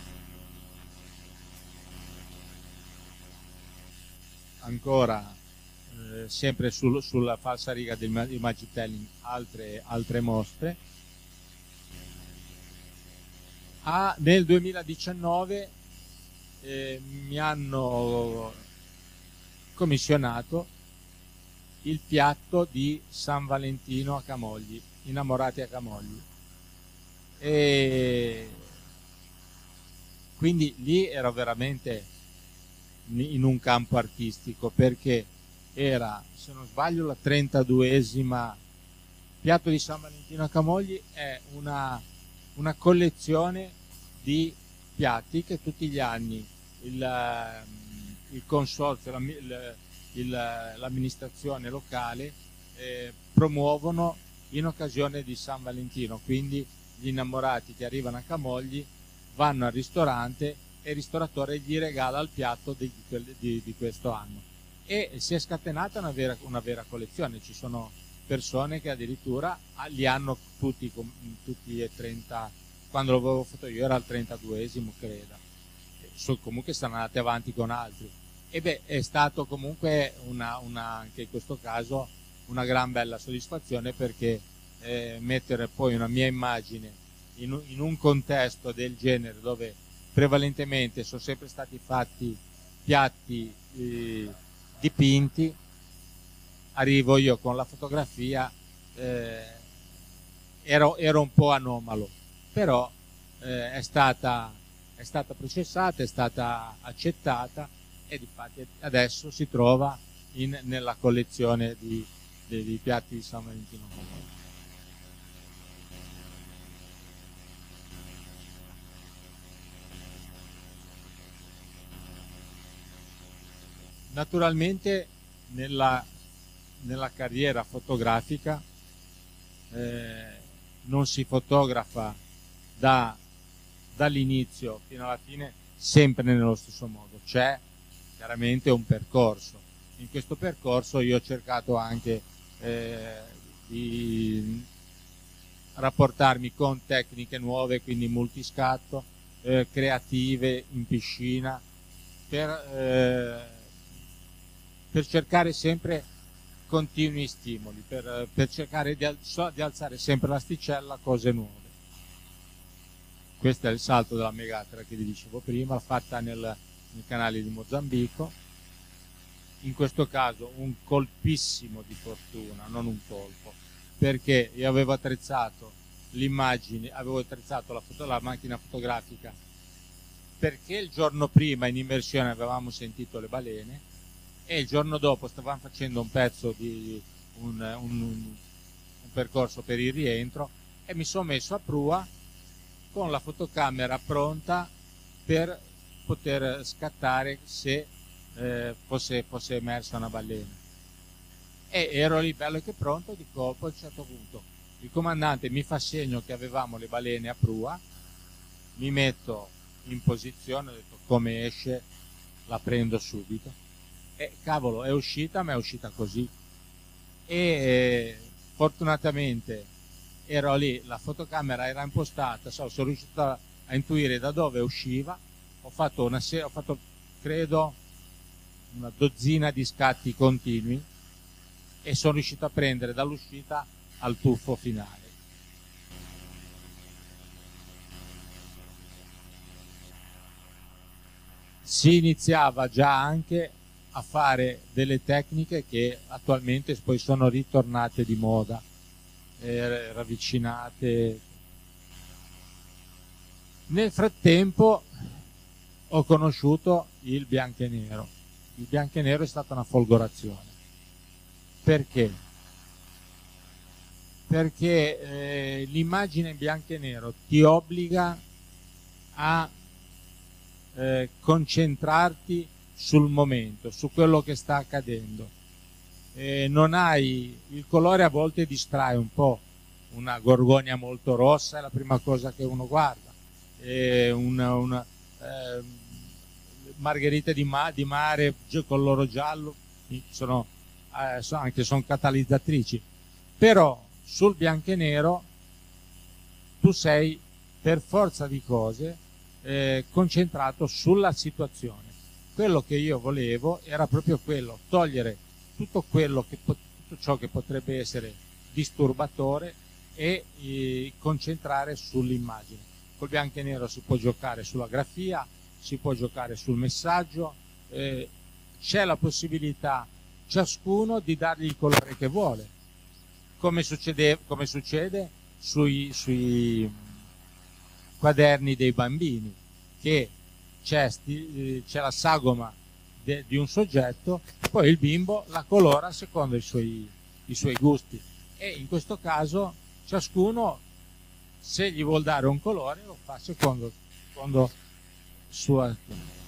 Ancora eh, sempre sul, sulla falsariga del imagetelling altre, altre mostre. Ah, nel duemiladiciannove eh, mi hanno commissionato il piatto di San Valentino a Camogli, Innamorati a Camogli, e quindi lì ero veramente in un campo artistico, perché era, se non sbaglio, la trentaduesima piatto di San Valentino a Camogli. È una, una collezione di piatti che tutti gli anni il, il consorzio, l'amministrazione locale eh, promuovono in occasione di San Valentino. Quindi gli innamorati che arrivano a Camogli vanno al ristorante e il ristoratore gli regala il piatto di, di, di questo anno, e si è scatenata una vera, una vera collezione. Ci sono persone che addirittura li hanno tutti, tutti e trenta, quando lo avevo fatto io era al trentaduesimo credo, so, comunque stanno andati avanti con altri, e beh, è stato comunque una, una, anche in questo caso una gran bella soddisfazione, perché eh, mettere poi una mia immagine in, in un contesto del genere, dove prevalentemente sono sempre stati fatti piatti eh, dipinti, arrivo io con la fotografia, eh, ero, ero un po' anomalo, però eh, è stata, è stata processata, è stata accettata, e difatti adesso si trova in, nella collezione di, di, di piatti di San Valentino. Naturalmente nella, nella carriera fotografica eh, non si fotografa da, dall'inizio fino alla fine sempre nello stesso modo, c'è chiaramente un percorso. In questo percorso io ho cercato anche eh, di rapportarmi con tecniche nuove, quindi multiscatto, eh, creative in piscina, per eh, per cercare sempre continui stimoli, per, per cercare di, al, di alzare sempre l'asticella a cose nuove. Questo è il salto della Megatra che vi dicevo prima, fatta nel, nel canale di Mozambico. In questo caso un colpissimo di fortuna, non un colpo, perché io avevo attrezzato l'immagine, avevo attrezzato la, foto, la macchina fotografica, perché il giorno prima in immersione avevamo sentito le balene, e il giorno dopo stavamo facendo un pezzo di un, un, un percorso per il rientro, e mi sono messo a prua con la fotocamera pronta per poter scattare se eh, fosse, fosse emersa una balena, e ero lì bello che pronto. Di colpo a un certo punto il comandante mi fa segno che avevamo le balene a prua, mi metto in posizione, ho detto come esce la prendo subito. E cavolo, è uscita, ma è uscita così, e eh, fortunatamente ero lì, la fotocamera era impostata, so, sono riuscito a, a intuire da dove usciva, ho fatto una serie, ho fatto credo una dozzina di scatti continui, e sono riuscito a prendere dall'uscita al tuffo finale. Si iniziava già anche a fare delle tecniche che attualmente poi sono ritornate di moda, eh, ravvicinate. Nel frattempo ho conosciuto il bianco e nero. Il bianco e nero è stata una folgorazione. Perché? Perché eh, l'immagine in bianco e nero ti obbliga a eh, concentrarti sul momento, su quello che sta accadendo. Eh, non hai il colore, a volte distrae un po'. Una gorgogna molto rossa è la prima cosa che uno guarda, eh, una, una eh, margherite di, ma, di mare con l'oro giallo sono, eh, sono anche sono catalizzatrici, però sul bianco e nero tu sei per forza di cose eh, concentrato sulla situazione. Quello che io volevo era proprio quello, togliere tutto quello che tutto ciò che potrebbe essere disturbatore e eh, concentrare sull'immagine. Col bianco e nero si può giocare sulla grafia, si può giocare sul messaggio, eh, c'è la possibilità ciascuno di dargli il colore che vuole, come succede, come succede sui, sui quaderni dei bambini, che c'è la sagoma de, di un soggetto, poi il bimbo la colora secondo i suoi, i suoi gusti, e in questo caso ciascuno, se gli vuol dare un colore, lo fa secondo, secondo sua.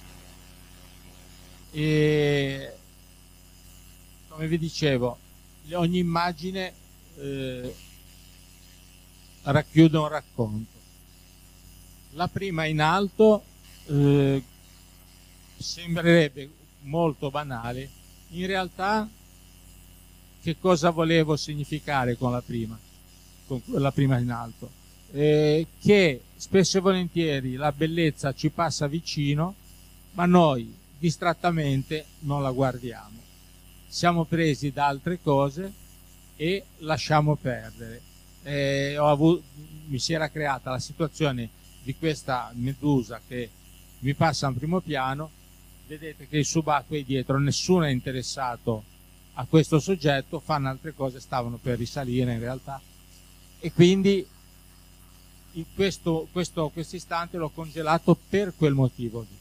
E come vi dicevo, ogni immagine eh, racchiude un racconto. La prima in alto eh, sembrerebbe molto banale, in realtà che che cosa volevo significare con la prima, con la prima in alto? Eh, che spesso e volentieri la bellezza ci passa vicino, ma noi distrattamente non la guardiamo. Siamo presi da altre cose e lasciamo perdere. Eh, ho avuto, mi si era creata la situazione di questa medusa che mi passa in primo piano. Vedete che i subacquei dietro, nessuno è interessato a questo soggetto, fanno altre cose, stavano per risalire in realtà, e quindi in questo questo istante l'ho congelato per quel motivo lì.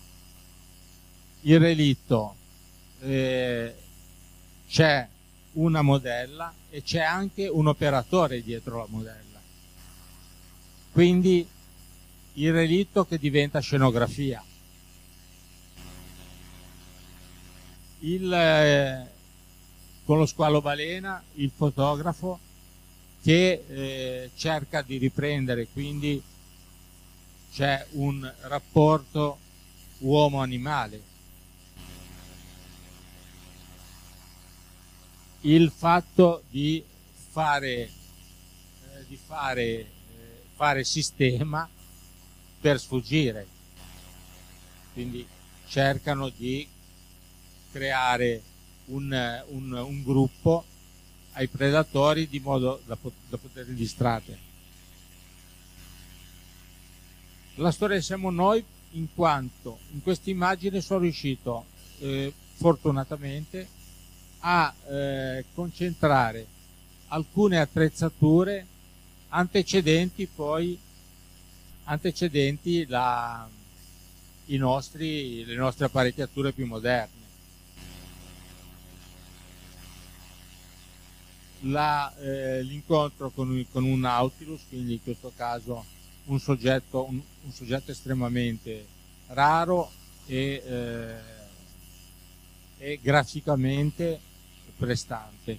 Il relitto, eh, c'è una modella e c'è anche un operatore dietro la modella, quindi il relitto che diventa scenografia. Il, eh, con lo squalo balena, il fotografo che eh, cerca di riprendere, quindi c'è un rapporto uomo-animale. Il fatto di fare, eh, di fare, eh, fare sistema per sfuggire, quindi cercano di creare un, un, un gruppo ai predatori di modo da, da poterli distrarre. La storia siamo noi, in quanto in questa immagine sono riuscito eh, fortunatamente a eh, concentrare alcune attrezzature antecedenti poi antecedenti la, i nostri, le nostre apparecchiature più moderne. Eh, l'incontro con, con un Nautilus, quindi in questo caso un soggetto, un, un soggetto estremamente raro e, eh, e graficamente prestante.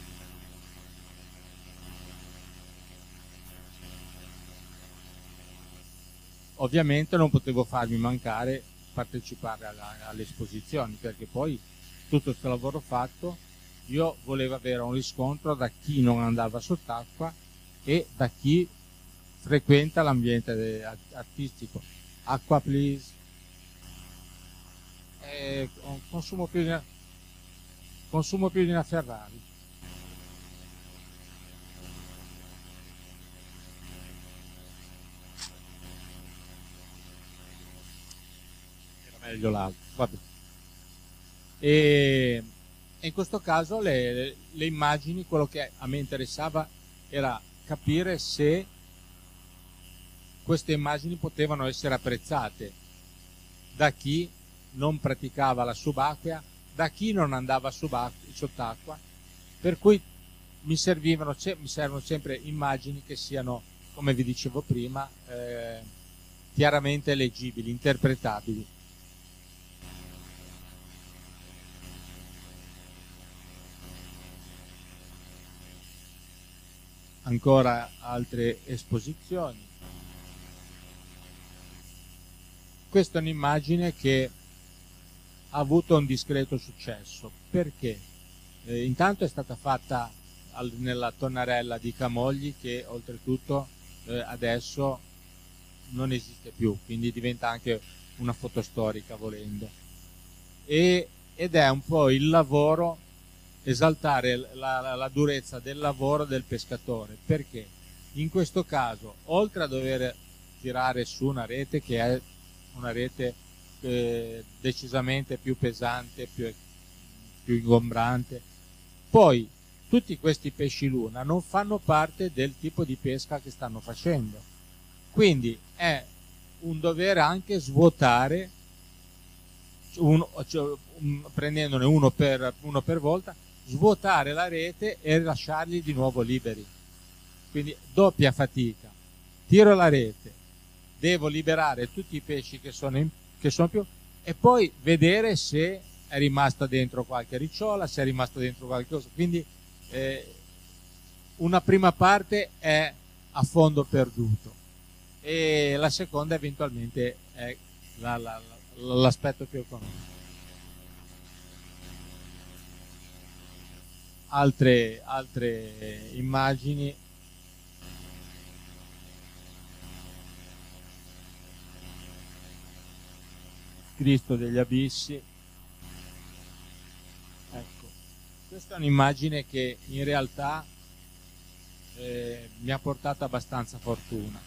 Ovviamente non potevo farmi mancare partecipare alla, alle esposizioni, perché poi tutto questo lavoro fatto io volevo avere un riscontro da chi non andava sott'acqua e da chi frequenta l'ambiente artistico. Acqua please. Eh, consumo più di una, consumo più di una Ferrari. Era meglio l'altro. Vabbè. E in questo caso le, le, le immagini, quello che a me interessava era capire se queste immagini potevano essere apprezzate da chi non praticava la subacquea, da chi non andava sott'acqua, per cui mi servivano, mi servono sempre immagini che siano, come vi dicevo prima, eh, chiaramente leggibili, interpretabili. Ancora altre esposizioni. Questa è un'immagine che ha avuto un discreto successo. Perché? Eh, intanto è stata fatta al, nella tonnarella di Camogli, che oltretutto eh, adesso non esiste più, quindi diventa anche una foto storica volendo. E, ed è un po' il lavoro, esaltare la, la, la durezza del lavoro del pescatore, perché in questo caso, oltre a dover tirare su una rete che è una rete eh, decisamente più pesante, più, più ingombrante, poi tutti questi pesci luna non fanno parte del tipo di pesca che stanno facendo, quindi è un dovere anche svuotare, uno, cioè, un, prendendone uno per, uno per volta, svuotare la rete e lasciarli di nuovo liberi. Quindi doppia fatica, tiro la rete, devo liberare tutti i pesci che sono, in, che sono più, e poi vedere se è rimasta dentro qualche ricciola, se è rimasta dentro qualche cosa. Quindi eh, una prima parte è a fondo perduto e la seconda eventualmente è la, la, la, la, l'aspetto più economico. altre, altre immagini. Cristo degli Abissi. Ecco, questa è un'immagine che in realtà eh, mi ha portato abbastanza fortuna.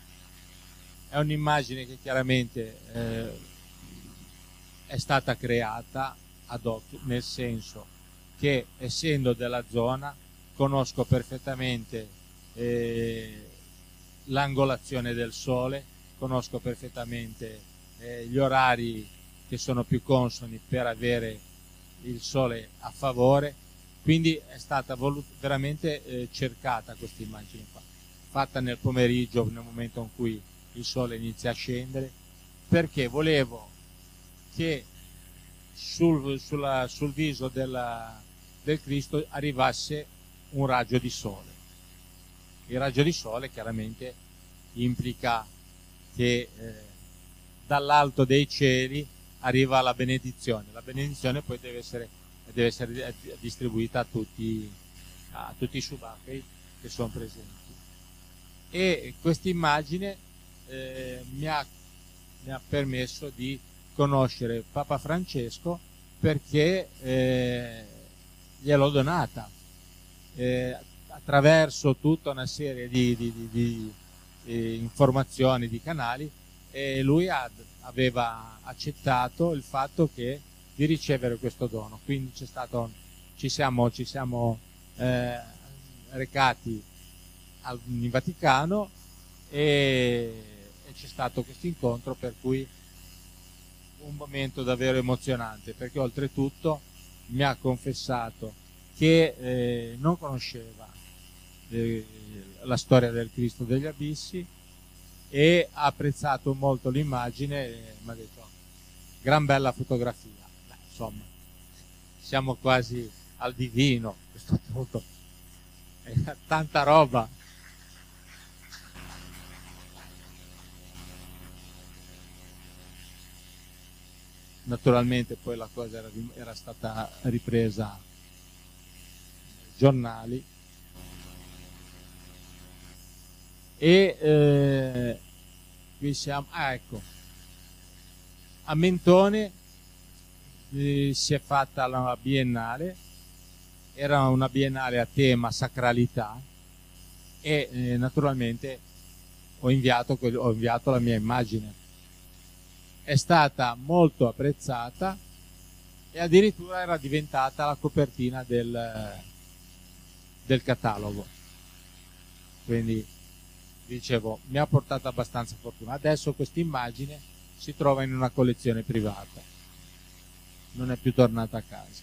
È un'immagine che chiaramente eh, è stata creata ad hoc, nel senso che, essendo della zona, conosco perfettamente eh, l'angolazione del sole, conosco perfettamente eh, gli orari che sono più consoni per avere il sole a favore, quindi è stata veramente eh, cercata questa immagine qua, fatta nel pomeriggio, nel momento in cui il sole inizia a scendere, perché volevo che sul, sulla, sul viso della, del Cristo arrivasse un raggio di sole. Il raggio di sole chiaramente implica che eh, dall'alto dei cieli arriva la benedizione. La benedizione poi deve essere, deve essere distribuita a tutti, a tutti i subacquei che sono presenti. E questa immagine eh, mi, ha, mi ha permesso di conoscere Papa Francesco, perché eh, gliel'ho donata eh, attraverso tutta una serie di, di, di, di eh, informazioni, di canali, e lui ha, aveva accettato il fatto che di ricevere questo dono. Quindi c'è stato, ci siamo, ci siamo eh, recati al, in Vaticano e, e c'è stato questo incontro, per cui un momento davvero emozionante, perché oltretutto mi ha confessato che eh, non conosceva eh, la storia del Cristo degli Abissi e ha apprezzato molto l'immagine e mi ha detto: gran bella fotografia. Beh, insomma, siamo quasi al divino a questo punto, è tanta roba. Naturalmente poi la cosa era, era stata ripresa nei giornali e eh, qui siamo, ah, ecco, a Mentone eh, si è fatta la biennale, era una biennale a tema sacralità e eh, naturalmente ho inviato, ho inviato la mia immagine. È stata molto apprezzata e addirittura era diventata la copertina del, del catalogo. Quindi dicevo, mi ha portato abbastanza fortuna. Adesso questa immagine si trova in una collezione privata, non è più tornata a casa.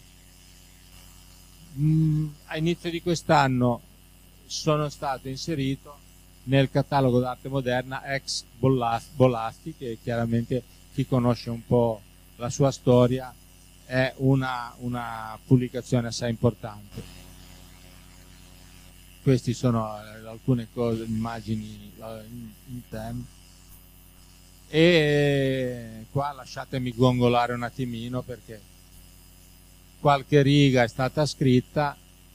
Mm, a inizio di quest'anno sono stato inserito nel catalogo d'arte moderna ex Bolasti, che chiaramente chi conosce un po' la sua storia è una, una pubblicazione assai importante. Queste sono alcune cose, immagini in, in tem. E qua lasciatemi gongolare un attimino, perché qualche riga è stata scritta.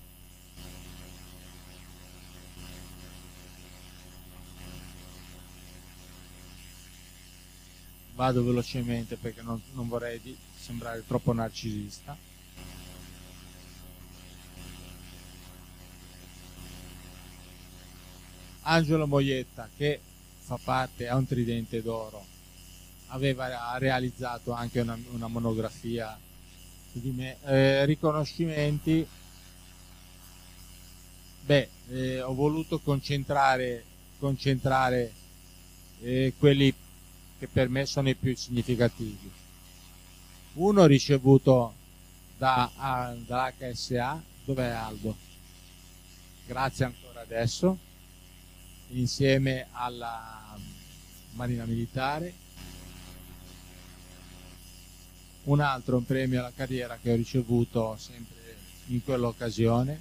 Vado velocemente perché non, non vorrei di sembrare troppo narcisista. Angelo Moietta, che fa parte, ha un tridente d'oro, aveva realizzato anche una, una monografia su di me. Eh, riconoscimenti, beh, eh, ho voluto concentrare, concentrare eh, quelli che per me sono i più significativi. Uno ricevuto da, a, da H S A, dov'è Aldo? Grazie ancora adesso, insieme alla Marina Militare. Un altro, un premio alla carriera che ho ricevuto sempre in quell'occasione,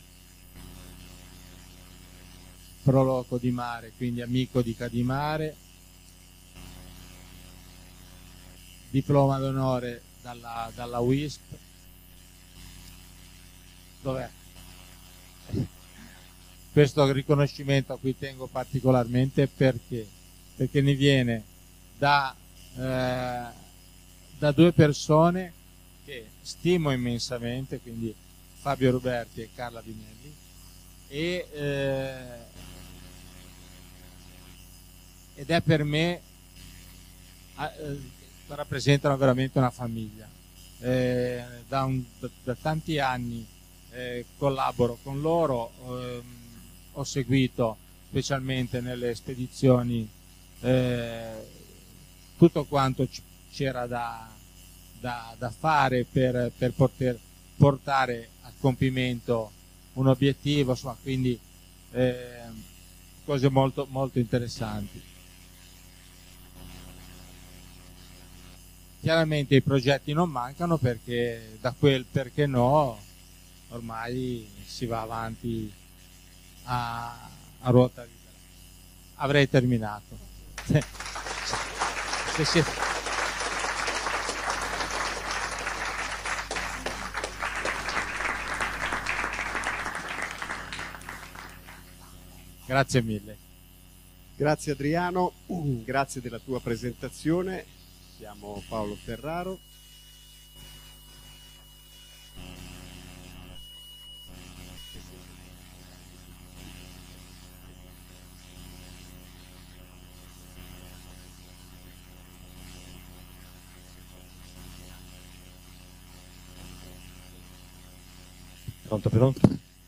Proloco di Mare, quindi amico di Cadimare. Diploma d'onore dalla, dalla W I S P. Dov'è? questo riconoscimento a cui tengo particolarmente perché, perché ne viene da, eh, da due persone che stimo immensamente, quindi Fabio Ruberti e Carla Vinelli, e, eh, ed è per me, eh, rappresentano veramente una famiglia. Eh, da, un, da, da tanti anni eh, collaboro con loro, ehm, ho seguito specialmente nelle spedizioni eh, tutto quanto c'era da, da, da fare per, per poter portare a compimento un obiettivo, insomma, quindi eh, cose molto, molto interessanti. Chiaramente i progetti non mancano, perché da quel perché no ormai si va avanti a, a ruota libera. Avrei terminato. Se si... Grazie mille.
Grazie Adriano, grazie della tua presentazione. Siamo Paolo Ferraro.
Pronto, pronto?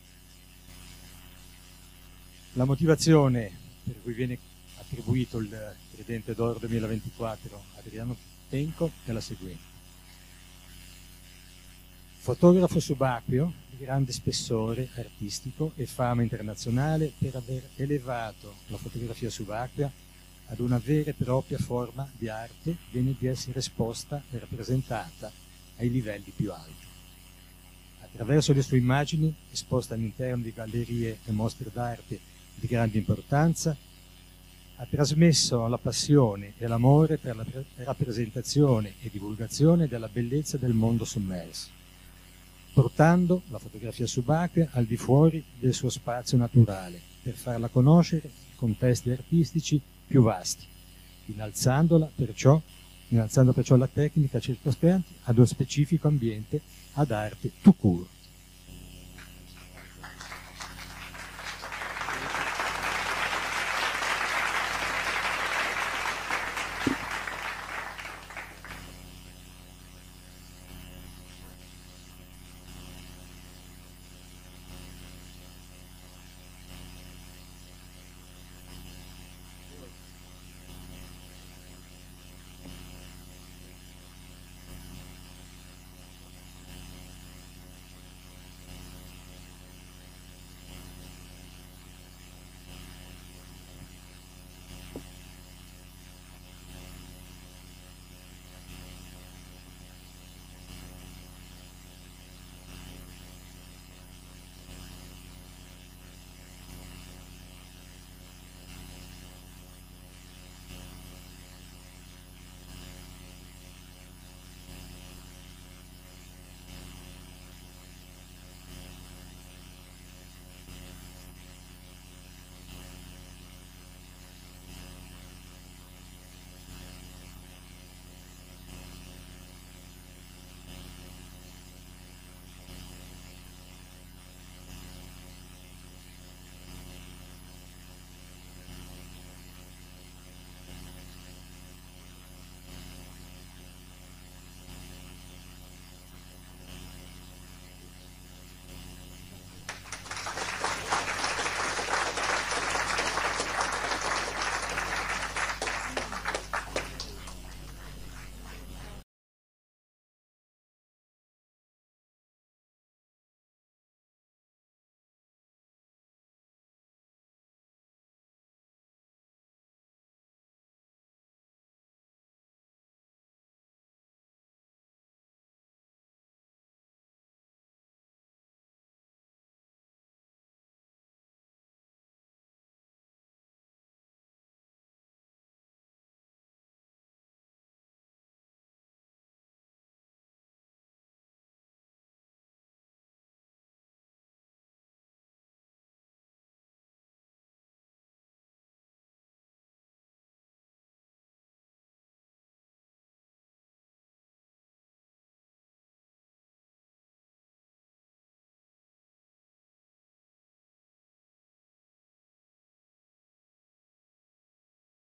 La motivazione per cui viene attribuito il Tridente d'Oro duemilaventiquattro a Adriano Tenco è la seguente. Fotografo subacqueo di grande spessore artistico e fama internazionale per aver elevato la fotografia subacquea ad una vera e propria forma di arte degna di essere esposta e rappresentata ai livelli più alti. Attraverso le sue immagini, esposte all'interno di gallerie e mostre d'arte di grande importanza, ha trasmesso la passione e l'amore per la rappresentazione e divulgazione della bellezza del mondo sommerso, portando la fotografia subacquea al di fuori del suo spazio naturale per farla conoscere in contesti artistici più vasti, innalzandola perciò, innalzando perciò la tecnica circoscritta ad uno specifico ambiente ad arte tout court.